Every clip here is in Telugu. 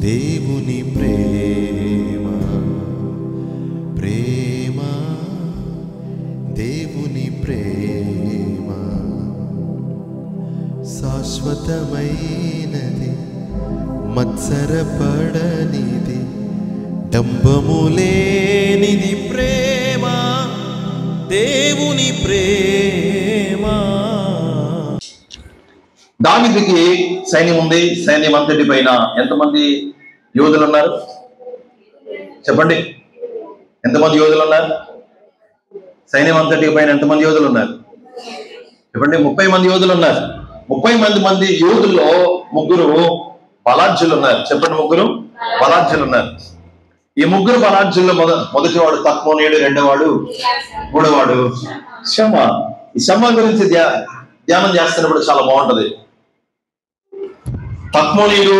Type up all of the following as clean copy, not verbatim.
దేవుని ప్రేమ ప్రేమ దేవుని ప్రేమ శాశ్వతమైనది, మత్సరపడనిది, డంబములేనిది ప్రేమ దేవుని ప్రేమ. దావీదుకి సైన్యం ఉంది. సైన్యం అంతటి పైన ఎంతమంది యోధులు ఉన్నారు చెప్పండి? ఎంతమంది యోధులు ఉన్నారు? సైన్యం అంతటి పైన ఎంతమంది యోధులు ఉన్నారు చెప్పండి? 30 మంది యోధులు ఉన్నారు. 30 మంది యోధుల్లో ముగ్గురు బలాఢ్యులు ఉన్నారు. చెప్పండి, ముగ్గురు బలాఢ్యులు ఉన్నారు. ఈ ముగ్గురు బలాఢ్యుల్లో మొదటివాడు తక్మోనీయుడు, రెండోవాడు, మూడోవాడు షమ్మ. ఈ షమ్మ గురించి ధ్యానం చేస్తున్నప్పుడు చాలా బాగుంటది. తక్మోనీయుడు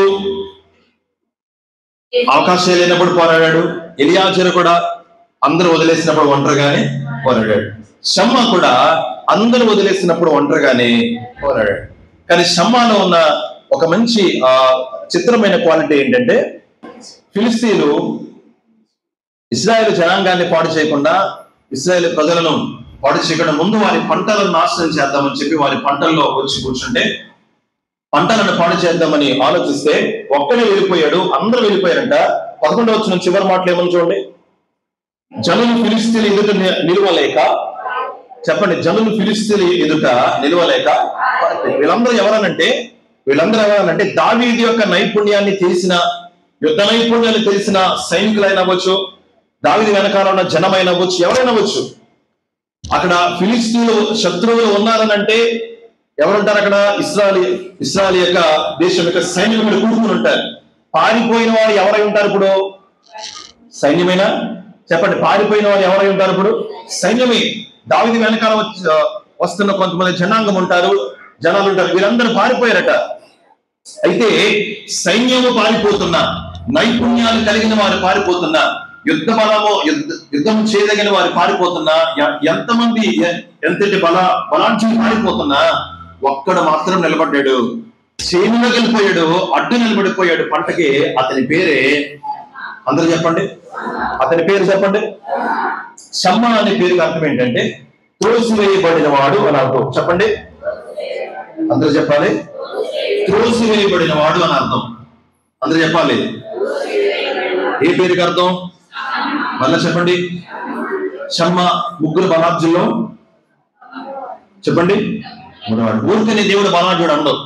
అవకాశం లేనప్పుడు పోరాడాడు. ఎలియాజరు కూడా అందరూ వదిలేసినప్పుడు ఒంటరిగానే పోరాడాడు. షమ్మ కూడా అందరూ వదిలేసినప్పుడు ఒంటరిగానే పోరాడాడు. కానీ షమ్మాలో ఉన్న ఒక మంచి చిత్రమైన క్వాలిటీ ఏంటంటే, ఫిలిస్తీన్లు ఇశ్రాయేలు జనాంగాన్ని పాడు చేయకుండా, ఇశ్రాయేలు ప్రజలను పాడు చేయకుండా ముందు వారి పంటలను నాశనం చేద్దామని చెప్పి వారి పంటల్లో వచ్చి కూర్చుంటే, పంటలను పాడు చేద్దామని ఆలోచిస్తే ఒక్కడే వెళ్ళిపోయాడు. అందరూ వెళ్ళిపోయారంట. 11వ వచనం చివరి మాటలు ఏమని చూడండి. జనులు ఫిలిస్తీన్ల ఎదుట నిలవలేక, చెప్పండి, జనులు ఫిలిస్తీన్ల ఎదుట నిలవలేక, వీళ్ళందరూ ఎవరనంటే దావీదు యొక్క నైపుణ్యాన్ని తెలిసిన, యుద్ధ నైపుణ్యాన్ని తెలిసిన సైనికులైన అవ్వచ్చు, దావీదు వెనకాల ఉన్న జనమైన అవ్వచ్చు, ఎవరైనా అవ్వచ్చు. అక్కడ ఫిలిస్తీన్లు శత్రువులు ఉన్నారనంటే ఎవరుంటారు అక్కడ? ఇశ్రాయేలు యొక్క దేశం యొక్క సైన్యులు కూడుకుని ఉంటారు. పారిపోయిన వారు ఎవరై ఉంటారు ఇప్పుడు? సైన్యమేనా? చెప్పండి, పారిపోయిన వారు ఎవరై ఉంటారు ఇప్పుడు? సైన్యమే. దావీదు వెనకాల వస్తున్న కొంతమంది జనాంగం ఉంటారు, జనాలు ఉంటారు. వీరందరూ పారిపోయారట. అయితే సైన్యము పారిపోతున్నా, నైపుణ్యాలు కలిగిన వారు పారిపోతున్నా, యుద్ధం చేయదగిన వారు పారిపోతున్నా, ఎంతటి బలాఢ్యులు పారిపోతున్నా, ఒక్కడు మాత్రం నిలబడ్డాడు. చేనులోకి వెళ్ళిపోయాడు, అడ్డు నిలబడిపోయాడు పంటకి. అతని పేరే, అందరూ చెప్పండి, అతని పేరు చెప్పండి. షమ్మ అనే పేరుకి అర్థం ఏంటంటే త్రోసివేయబడిన వాడు అని అర్థం. చెప్పండి, అందరూ చెప్పాలి. త్రోసివేయబడిన వాడు అని అర్థం. అందరూ చెప్పాలి. ఏ పేరుకి అర్థం? మళ్ళా చెప్పండి. షమ్మ ముగ్గురు బలాఢ్యుల్లో చెప్పండి. ఊరికనే దేవుడు బలాఢ్యుడు ఉండవు.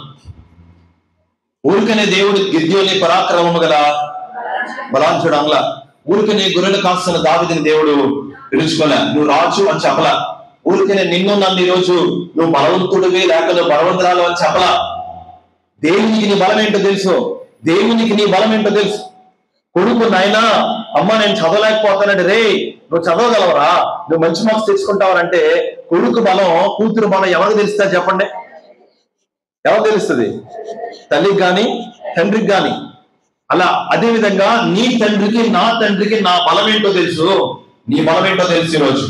ఊరికనే దేవుడు గిద్యోని పరాక్రమము గల బలాఢ్యుడు అంగల. ఊరికనే గొర్రెలు కాస్తున్న దావీదుని దేవుడు పిలుచుకోలే. నువ్వు రాజు అని చెప్పలా. ఊరికనే నన్ను ఈ రోజు నువ్వు బలవంతుడివి లేక నువ్వు బలవంతురాలు అని చెప్పలా. దేవునికి నీ బలం ఏంటో తెలుసు. దేవునికి నీ బలం ఏంటో తెలుసు. కొడుకు, నాయనా అమ్మ నేను చదవలేకపోతానంటే, రే నువ్వు చదవగలవరా, నువ్వు మంచి మార్క్స్ తెచ్చుకుంటావనంటే కొడుకు బలం, కూతురు బలం ఎవరికి తెలుస్తుంది చెప్పండి? ఎవరు తెలుస్తుంది? తల్లికి కానీ తండ్రికి కానీ. అలా అదే విధంగా నీ తండ్రికి నా తండ్రికి నా బలం ఏంటో తెలుసు, నీ బలం ఏంటో తెలుసు. ఈరోజు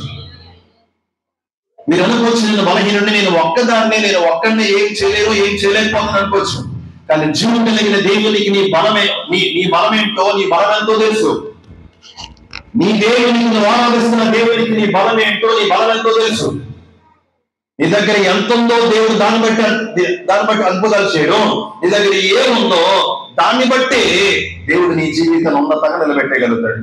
మీరు అనుకోవచ్చు, నేను బలహీనుడిని, నేను ఒక్కదాన్ని, నేను ఒక్కడిని ఏం చేయలేకపోతాను అనుకోవచ్చు. కానీ జీవం కలిగిన దేవునికి నీ బలమేంటో, నీ బలం ఎంతో తెలుసు. నీ దేవునికి, నువ్వు ఆరాధిస్తున్న దేవునికి నీ బలం ఏంటో, నీ బలం ఎంతో తెలుసు. నీ దగ్గర ఎంత ఉందో దేవుడు దాన్ని బట్టి అద్భుతాలు చేయడం. నీ దగ్గర ఏముందో దాన్ని బట్టి దేవుడు నీ జీవితం ఉన్నతంగా నిలబెట్టగలుగుతాడు.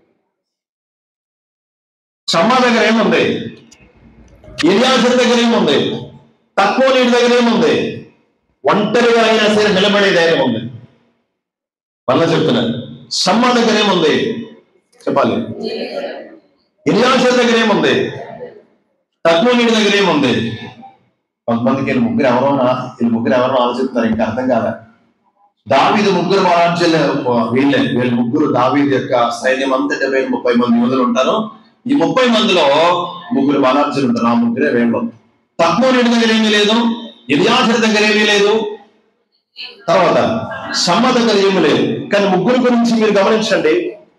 షమ్మ దగ్గర ఏముంది? ఎలియాజరు దగ్గర ఏముంది? తక్మోనీయుడి దగ్గర ఏముంది? ఒంటరిగా అయినా సరే నిలబడే ధైర్యం ఉంది. మళ్ళా చెప్తున్నాను, షమ్మ దగ్గర ఏముంది చెప్పాలి? ఎలియాజరు దగ్గర ఏముంది? తక్మోనీయుడి దగ్గర ఏముంది? కొంతమందికి వీళ్ళు ముగ్గురు ఎవరో ఆలోచిస్తున్నారు, ఇంకా అర్థం కాదా? దావీదు ముగ్గురు బలాఢ్యులు వీళ్ళ ముగ్గురు దావీదు యొక్క సైన్యం అంతటా 30 మంది యోధులు ఉంటారు. ఈ 30 మందిలో ముగ్గురు బలాఢ్యులు ఉంటారు. ఆ ముగ్గురే వేళ్ళు. తక్మోనీయుడి దగ్గర ఏమీ లేదు, ఎలియాజరు దగ్గర ఏమీ లేదు, తర్వాత షమ్మ దగ్గర ఏమీ లేదు. కానీ ముగ్గురు గురించి మీరు గమనించండి.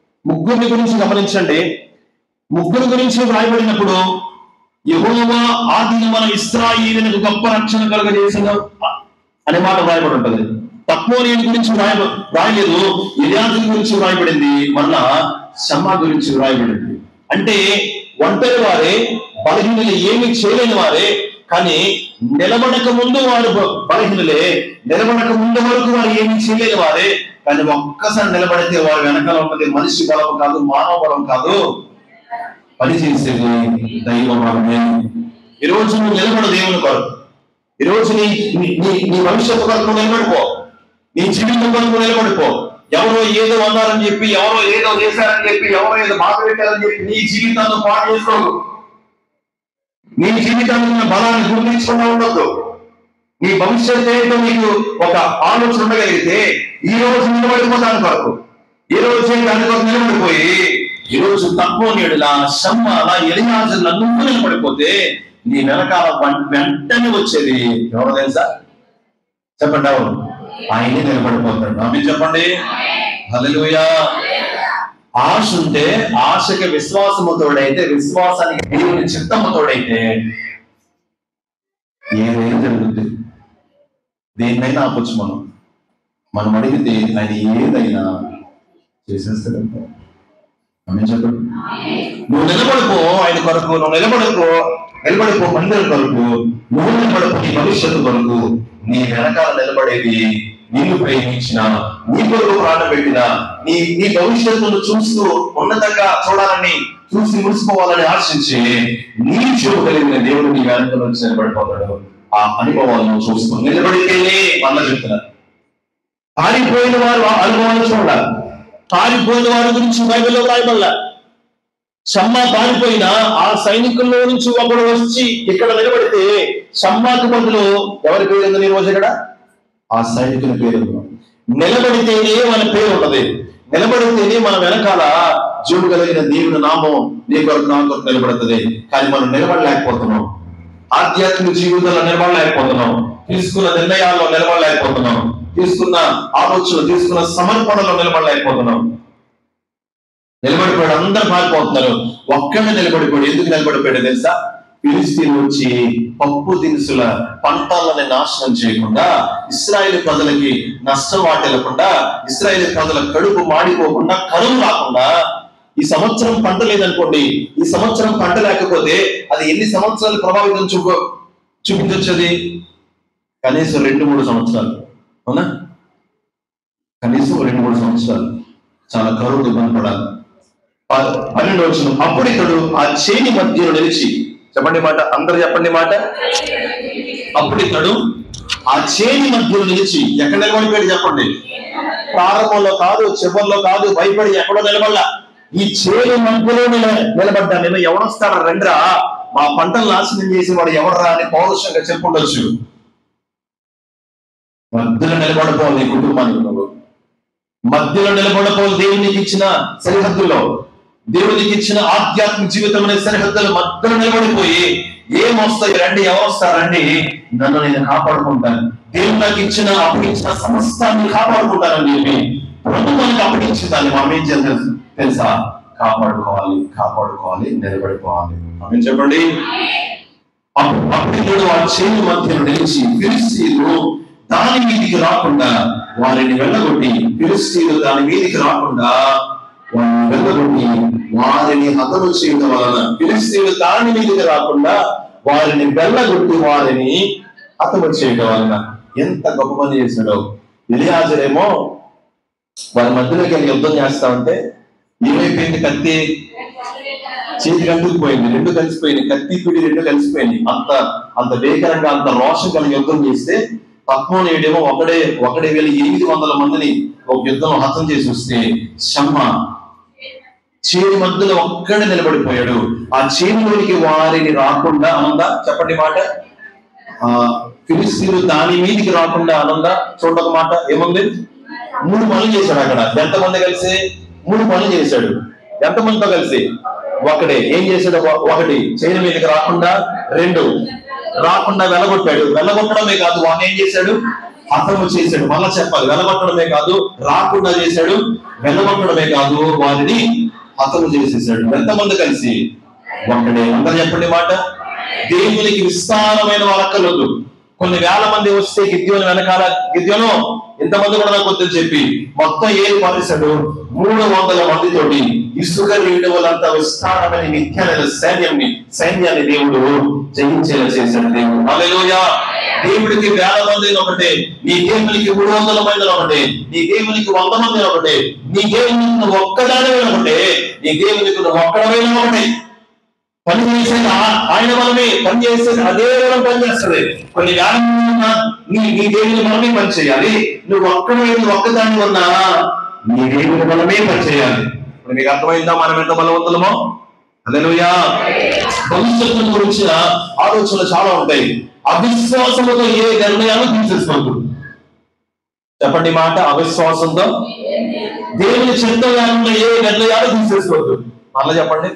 ముగ్గురు గురించి రాయబడినప్పుడు యెహోవా ఆదిన మన ఇశ్రాయేలునకు గొప్ప రక్షణ కలుగజేసిన అనే మాట రాయబడి ఉంటుంది. తప్మోనీయుడి గురించి రాయలేదు, ఎలియాజరు గురించి వ్రాయబడింది, మళ్ళా షమ్మా గురించి వ్రాయబడింది. అంటే ఒంటరి వారే, బలహీనులు, ఏమీ చేయలేని వారే, కానీ నిలబడక ముందు వారు బలహీనులే, నిలబడక ముందు వరకు వారు ఏమీ చేయలేని వారే, కానీ ఒక్కసారి నిలబడితే వారు వెనకాల ఉన్నది మనిషి బలం కాదు, మానవ బలం కాదు, పనిచేసేది దైవ బలమే. ఈరోజు నువ్వు నిలబడు దేవుని కొరకు, ఈరోజు నీ భవిష్యత్తు కొరకు నిలబడిపో, నీ జీవితం కొరకు నిలబడిపో. ఎవరో ఏదో అన్నారని చెప్పి, ఎవరో ఏదో చేశారని చెప్పి, ఎవరో ఏదో బాధ పెట్టారని చెప్పి నీ జీవితాన్ని పాడు చేసుకోదు. నీ జీవితాన్ని బలాన్ని గుర్తించకుండా ఉండొద్దు. నీ భవిష్యత్తు ఏంటో నీకు ఒక ఆలోచన ఉండగలిగితే ఈ రోజు నిలబడిపోతాను కొరకు, ఈ రోజు దాని కొరకు నిలబడిపోయి, ఈ రోజు తప్మోనీయుడిలా, షమ్మాలా, ఎలియాజరులా నువ్వు నిలబడిపోతే నీ వెనకాల వెంటనే వచ్చేది ఎవరో తెలుసా? చెప్పండి, అవును, ఆయనే నిలబడిపోతాడు. ఆమె చెప్పండి, హల్లెలూయా. ఆశ ఉంటే, ఆశకి విశ్వాసము తోడైతే, విశ్వాసానికి దేవుని చిత్తము తోడైతే ఏదైనా జరుగుతుంది. దేన్నైనా ఆపొచ్చు. మనం అడిగితే ఆయన ఏదైనా చేసేస్తాడు. ఆమె చెప్పండి, నువ్వు నిలబడిపో ఆయన కొరకు, నువ్వు నిలబడిపో మందిరం కొరకు, నువ్వు నిలబడిపో నీ భవిష్యత్తు కొరకు. నీ వెనకాల నిలబడేది నిన్ను ప్రేమించిన, నీ కొరకు ప్రాణం పెట్టిన, నీ భవిష్యత్తును చూస్తూ ఉన్నతంగా చూడాలని, చూసి మురిసిపోవాలని ఆశించి నీ చూపు కలిగిన దేవుడు నీ వెనకాల నుంచి నిలబడిపోతాడు. ఆ అనుభవాలను చూస్తూ నిలబడితేనే అన్న చెప్తున్నారు. పారిపోయిన వారు అనుభవాలు చూడాలి. పారిపోయిన వారి గురించి బైబిల్లో రాయబడలా. షమ్మా పారిపోయిన ఆ సైనికుల్లో నుంచి ఒకడు వచ్చి ఇక్కడ నిలబడితే షమ్మాకు బదులు ఎవరి పేరు ఉంది ఈ రోజు? ఇక్కడ ఆ సైనికుని పేరు. నిలబడితేనే మన పేరు ఉంటది, నిలబడితేనే మన వెనకాల జీవుడు కలిగిన దేవుని నామం నీ కొరకు నా కొరకు నిలబడుతుంది. కానీ మనం నిలబడలేకపోతున్నాం, ఆధ్యాత్మిక జీవితంలో నిలబడలేకపోతున్నాం, తీసుకున్న నిర్ణయాల్లో నిలబడలేకపోతున్నాం, తీసుకున్న ఆలోచనలు, తీసుకున్న సమర్పణలో నిలబడలేకపోతున్నాం. నిలబడిపోయాడు, అందరు పారిపోతున్నారు, ఒక్కడే నిలబడిపోయాడు. ఎందుకు నిలబడిపోయాడు తెలుసా? ఫిలిష్తీయులు వచ్చి పప్పు దినుసుల పంటలని నాశనం చేయకుండా, ఇశ్రాయేలు ప్రజలకి నష్టం వాటిల్లకుండా, ఇశ్రాయేలు ప్రజల కడుపు మాడిపోకుండా, కరువు రాకుండా. ఈ సంవత్సరం పంట లేదనుకోండి, ఈ సంవత్సరం పంట లేకపోతే అది ఎన్ని సంవత్సరాలు ప్రభావితం చూపించొచ్చది? కనీసం 2-3 సంవత్సరాలు, అవునా? కనీసం 2-3 సంవత్సరాలు చాలా కరువు ఇబ్బంది పడాలి. 12వ వచనం, అప్పుడు ఇతడు ఆ చేని మధ్యలో నిలిచి, చెప్పండి మాట, అందరూ చెప్పండి మాట. అప్పుడు ఇతడు ఆ చేని మధ్యలో నిలిచి, ఎక్కడ నిలబడిపోయాడు చెప్పండి? ప్రారంభంలో కాదు, చివరిలో కాదు, భయపడి ఎక్కడో నిలబడలా, ఈ చేని మధ్యలో నిలబడ్డా. నేను ఎవడొస్తాడా రండ్రా, మా పంటలు నాశనం చేసేవాడు ఎవడరా అని పౌరుషంగా చెప్పుండొచ్చు. మధ్యలో నిలబడిపోవాలి నీ కుటుంబానికి, నువ్వు మధ్యలో నిలబడిపోవాలి. దేవునికి ఇచ్చిన సరిహద్దుల్లో, దేవునికి ఇచ్చిన ఆధ్యాత్మిక జీవితం అనే సరిహద్దుల మధ్యలో నిలబడిపోయి, ఏమొస్తాయి రండి, ఎవరొస్తారండి, నన్ను నేను కాపాడుకుంటాను, దేవుడు నాకు ఇచ్చిన అప్పగించిన సమస్తాన్ని కాపాడుకుంటానని చెప్పి ప్రభు మనకి అప్పగించిన దాన్ని మనం ఏం చేయాలి తెలుసా? కాపాడుకోవాలి, నిలబడిపోవాలి. ఆమె చెప్పండి. అప్పుడు ఆ చేను మధ్యలో నిలిచి ఫిలిష్తీయులు దాని మీదికి రాకుండా వారిని వెళ్ళగొట్టి, ఫిలిష్తీయులు దాని మీదికి రాకుండా వారిని వెళ్ళగొట్టి వారిని హతము చేయడం వలన, ఫిలిష్తీయులు దాని మీదికి రాకుండా వారిని వెళ్ళగొట్టి వారిని హతము చేయడం వలన ఎంత గొప్ప పని చేశాడో. ఎలియాజరేమో వారి మధ్యలోకి వెళ్ళి యుద్ధం చేస్తా ఉంటే ఏమైపోయింది? కత్తి చేతికి అంటుకుపోయింది, 2 కలిసిపోయింది, కత్తి పిడి 2 కలిసిపోయింది. అంత భీకరంగా, అంత రోషం కలిగి యుద్ధం చేస్తే తప్మోనీయుడేమో ఒకడే వెళ్ళి 800 మందిని ఒక యుద్ధం హతం చేసి వస్తే షమ్మా చేని మధ్యలో ఒక్కడే నిలబడిపోయాడు. ఆ చేనిలోనికి వారిని రాకుండా అనందా, చెప్పండి మాట. ఫిలిష్తీయులు దాని మీదికి రాకుండా అనందా, చూడక మాట. ఏముంది? 3 పనులు చేశాడు అక్కడ. ఎంతమంది కలిసి? 3 పనులు చేశాడు. ఎంతమందితో కలిసి? ఒకడే. ఏం చేశాడు? 1 చేని మీదకి రాకుండా, 2 రాకుండా వెళ్ళగొట్టాడు. వెళ్ళగొట్టడమే కాదు, వాడిని ఏం చేశాడు? హతము చేశాడు. మళ్ళా చెప్పాలి, వెళ్ళగొట్టడమే కాదు, రాకుండా చేశాడు, వెళ్ళగొట్టడమే కాదు, వారిని హతము చేసేసాడు. ఎంతమంది కలిసి? ఒకడే. అందరూ చెప్పండి మాట. దేవునికి విస్తారమైన వారక్కర్లేదు, కొన్ని వేల మంది వస్తే గిద్యోను వెనకాల, గిద్యోను ఇంతమంది కూడా నాకు వద్దని చెప్పి మొత్తం ఏం పరిసడు 300 మందితోటి ఇసుక రేణువులంత విస్తారమైన మిథ్యాల సైన్యాన్ని దేవుడు జయించేలా చేశాడు దేవుడు. హల్లెలూయా. దేవుడికి 1000 మంది ఒకటే, నీ దేవునికి 300 మంది ఒకటే, నీ దేవునికి 100 మంది ఒకటే, నీ దేవునికి నువ్వు ఒక్కదానివే ఒకటే, నీ దేవునికి నువ్వు ఒక్కడమైన ఒకటే. పని చేసేది ఆయన మనమే, పని చేసేది అదే మనం పని చేస్తుంది. కొన్ని వేల నీ దేవుని మనమే పని చేయాలి. నువ్వు ఒక్కదాని ఉన్నా నీ దేవుని మనమే పని చేయాలి. ఇప్పుడు మీకు అర్థమైందా మనం ఎంత బలవంతులమో? హల్లెలూయా. భవిష్యత్తు గురించిన ఆలోచనలు చాలా ఉంటాయి. అవిశ్వాసంతో ఏ నిర్ణయాలు తీసేసుకోవద్దు. చెప్పండి మాట, అవిశ్వాసంతో దేవుని చిత్తం లేకుండా ఏ నిర్ణయాలు తీసేసుకోవద్దు. అలా చెప్పండి.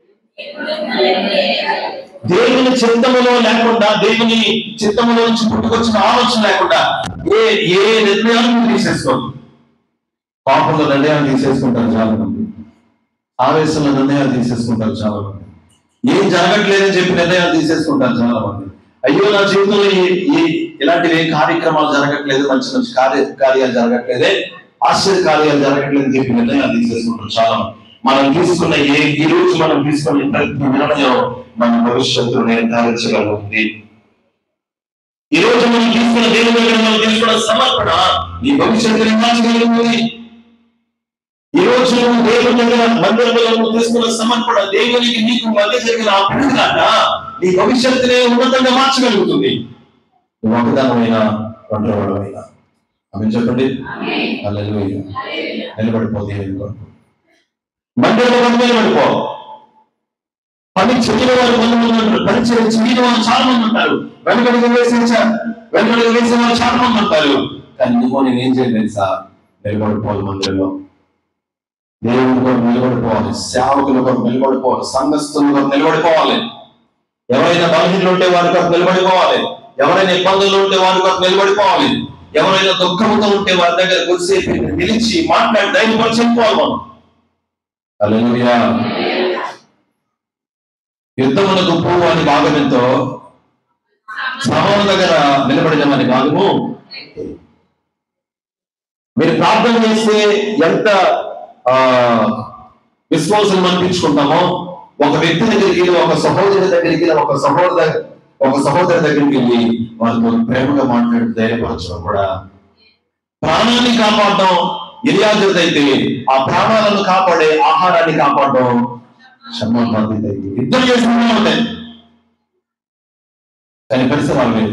దేవుని చిత్తములో లేకుండా, దేవుని చిత్తములో నుంచి పుట్టుకొచ్చిన ఆలోచన లేకుండా ఏ నిర్ణయాలు తీసేసుకోండి. పాపంలో నిర్ణయాలు తీసేసుకుంటారు చాలా మంది, ఆవేశంలో నిర్ణయాలు తీసేసుకుంటారు చాలా మంది, ఏం జరగట్లేదని చెప్పి నిర్ణయాలు తీసేసుకుంటారు చాలా మంది. అయ్యో నా జీవితంలో ఇలాంటివి ఏ కార్యక్రమాలు జరగట్లేదు, మంచి మంచి కార్యాలు జరగట్లేదే, ఆశ్చర్య కార్యాలు జరగట్లేదని చెప్పి నిర్ణయాలు తీసేసుకుంటారు చాలా మంది. మనం తీసుకున్న ఈ రోజు మనం తీసుకున్న ప్రతి నిర్ణయం మన భవిష్యత్తును నిర్ధారించగలుగుతుంది. ఈ రోజు మనం తీసుకున్న దేవుని దగ్గర మనం తీసుకున్న సమర్పణ నీ భవిష్యత్తుని మార్చగలుగుతుంది. ఈ రోజు నువ్వు దేవుని దగ్గర మందిరంలో తీసుకున్న సమర్పణ దేవునికి నీకు మధ్య జరిగిన ఆ పెరుగుదల నీ భవిష్యత్తునే ఉన్నతంగా మార్చగలుగుతుంది. నువ్వు ఒకదానమైనా ఒంటరివాడమైనా. ఆమె చెప్పండి. హల్లెలూయా. నిలబడిపోతే మందిరంలో నిలబడిపో. పని చెయ్యని వారు కొంతమంది ఉంటారు, పని చేయని వాళ్ళు చాలా మంది ఉంటారు, వెనకడుగు వేసే వాళ్ళు చాలా మంది ఉంటారు. కానీ నువ్వు నేనేం చేయలేదు సార్, నిలబడిపోవాలి. మందిరంలో దేవుని కొరకు నిలబడిపోవాలి, సేవకుల కొరకు నిలబడిపోవాలి, సంఘస్థుల కొరకు నిలబడిపోవాలి. ఎవరైనా బలహీనలు ఉంటే వారి కొరకు నిలబడిపోవాలి, ఎవరైనా ఇబ్బందులు ఉంటే వారి కొరకు నిలబడిపోవాలి, ఎవరైనా దుఃఖంతో ఉంటే వారి దగ్గర కొద్దిసేపు నిలిచి మాట్లాడి ధైర్యం చెప్పుకోవాలి మనం. హల్లెలూయా. యుద్ధమునకు పోవు అని భాగం ఎంతో, సభల దగ్గర నిలబడినమని భాగము. మీరు ప్రార్థన చేస్తే ఎంత విశ్వాసం అనిపించుకుంటామో, ఒక వ్యక్తి దగ్గరికి, ఒక సహోదరి దగ్గరికి, ఒక సహోదరి దగ్గరికి వెళ్ళి వాళ్ళతో ప్రేమగా మాట్లాడి ధైర్యపరచడం కూడా. ప్రాణాన్ని కాపాడడం ఎలియాజరుదైతే, ఆ ప్రాణాలను కాపాడే ఆహారాన్ని కాపాడడం షమ్మా బాధ్యత. ఇద్దరు చేస్తూనే ఉంటాయి కానీ పరిసరాలు లేదు.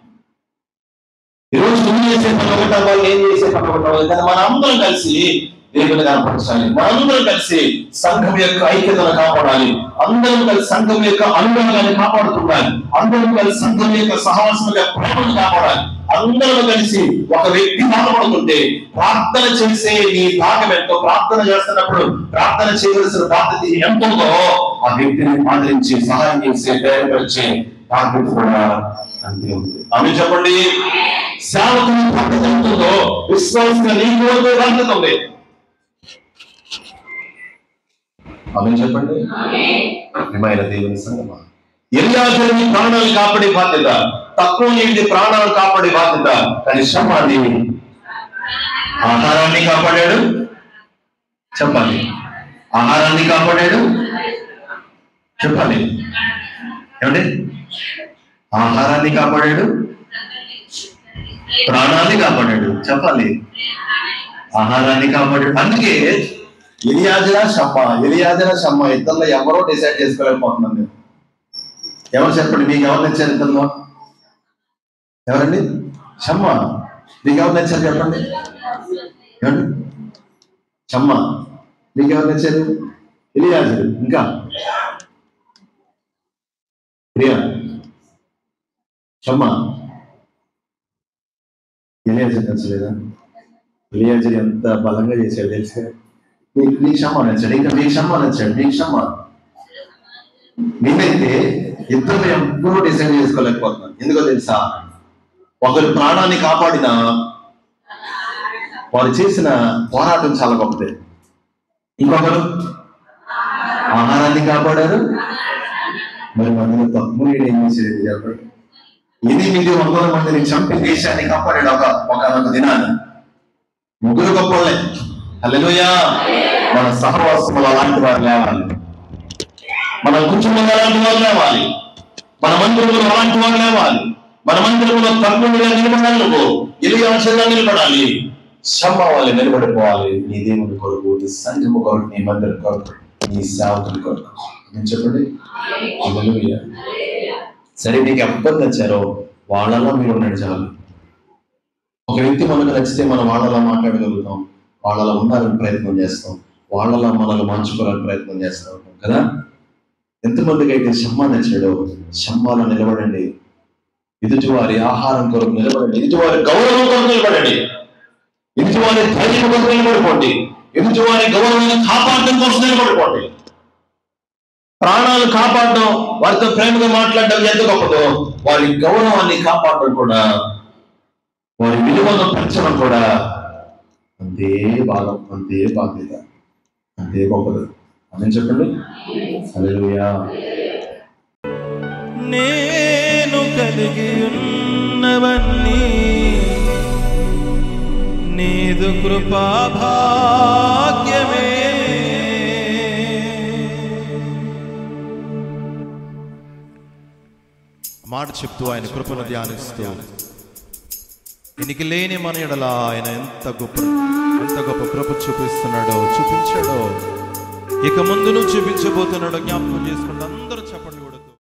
ఈరోజు నువ్వు చేసే పని ఒకటా, వాళ్ళు ఏం చేసే పని ఒకటా, కానీ మన అందరం కలిసి దేవుని కనపరచాలి. మనందరం కలిసి సంఘం యొక్క ఐక్యతను కాపాడాలి. అందరం కలిసి సంఘం యొక్క అనుభవాన్ని కాపాడుతుండాలి. అందరం కలిసి సంఘం యొక్క సహవాసం యొక్క ప్రేమను కాపాడాలి. అందరం కలిసి ఒక వ్యక్తి బాధపడుతుంటే ప్రార్థన చేసే నీ భాగం ఎంతో, ప్రార్థన చేస్తున్నప్పుడు ప్రార్థన చేయవలసిన బాధ్యత ఎంతో ఆ వ్యక్తిని ఆదరించి సహాయం చేసే ధైర్యపరిచే బాధ్యత కూడా అంతే ఉంది. ఆమె చెప్పండి. సేవకుని బాధ్యత ఎంతుందో విశ్వాసంగా నీకు బాధ్యత ఉంది. ఆమె చెప్పండి. ప్రియమైన దేవుని సంగమా, ఎలియాజరుని ప్రాణాలు కాపాడే బాధ్యత, తక్కువ నీటి ప్రాణాలు కాపాడే బాధ్యత. కానీ షమ్మాని ఆహారాన్ని కాపాడాడు. చెప్పాలి. ఆహారాన్ని కాపాడాడు. చెప్పాలి. ఏమండి? ఆహారాన్ని కాపాడాడు, ప్రాణాన్ని కాపాడాడు. చెప్పాలి. ఆహారాన్ని కాపాడాడు. అందుకే ఎలియాజరా షమ్మా ఇద్దరులో ఎవరో డిసైడ్ చేసుకోలేకపోతున్నాను నేను. ఎవరు చెప్పండి, మీకు ఎవరు నచ్చారు ఇద్దరులో? ఎవరండి? షమ్మా. మీకు ఎవరు నచ్చారు చెప్పండి. ఏమండి? షమ్మా. మీకు ఎవరు నచ్చారు? ఎలియాజరు. ఇంకా ప్రియా. షమ్మా. ఎలియాజరు నచ్చలేదా? ఎలియాజరు ఎంత బలంగా చేశాడు తెలుసా? నీకు షమ్మా నచ్చాడు, ఇంకా మీకు షమ్మా నచ్చాడు, మీకు షమ్మా. నేనైతే ఇద్దరు ఎప్పుడూ డిసైడ్ చేసుకోలేకపోతున్నాను. ఎందుకో తెలుసా? ఒకరు ప్రాణాన్ని కాపాడిన వారు చేసిన పోరాటం చాలా గొప్పది. ఇంకొకరు ఆహారాన్ని కాపాడారు. మరి మనలో తప్పు ఏం చేసేది చెప్పండి. 800 మందిని చంపి దేశాన్ని కాపాడాడు ఒకనొక దినాన్ని. ముగ్గురు గొప్పలే. హల్లెలూయా. మన సహవాసములు అలాంటి వారు లేవాలి, మన కుటుంబం అలాంటి వారు లేవాలి, మన మందిరంలో అలాంటి వారు లేవాలి. మన మందిరంలో తగ్గుగా నిలబడాలి, నువ్వు ఎలియాజరుగా నిలబడాలి, షమ్మా వాళ్ళు నిలబడిపోవాలి. నీ దేవుని కొరకు, నీ సంఘము కొరకు, నీ మందిరం కొరకు, నీ సేవకుల కొరకు. నేను చెప్పండి. హల్లెలూయా. సరే, మీకు ఎవరు నచ్చారో వాళ్ళలో మీరు ఉండండి చాలు. ఒక వ్యక్తి మనకు నచ్చితే మనం వాళ్ళలా మాట్లాడగలుగుతాం, వాళ్ళలో ఉండాలని ప్రయత్నం చేస్తాం, వాళ్ళలా మనల్ని మార్చుకోవాలని ప్రయత్నం చేస్తూ ఉంటాం కదా. ఎంతమందికి అయితే షమ్మా నచ్చాడో షమ్మాలో నిలబడండి. ఎదుటివారి ఆహారం కొరకు నిలబడండి, ఎదుటివారి గౌరవం కొరకు నిలబడండి, ఎదుటివారి ధైర్యం కొరకు నిలబడిపోండి, ఎదుటివారి గౌరవాన్ని కాపాడడం కోసం నిలబడిపోండి. ప్రాణాలు కాపాడడం, వారితో ప్రేమగా మాట్లాడడం ఎంత గొప్పదో, వారి గౌరవాన్ని కాపాడడం కూడా, వారి విలువను పెంచడం కూడా అంతే భాగం, అంతే బాధ్యత, అంతే గొప్పది. అని చెప్పండి. హల్లెలూయా. నేను కలిగి ఉన్నవన్నీ నీదు కృపా భాగ్యమే. మాట చెప్తూ ఆయన కృపను ధ్యానిస్తూ, ఎనికి లేని మన ఎడల ఆయన ఎంత గొప్ప కృప చూపిస్తున్నాడో, చూపించాడో, ఇక ముందును చూపించబోతున్నాడో జ్ఞాపకం చేసుకుంటూ అందరూ చెప్పండి.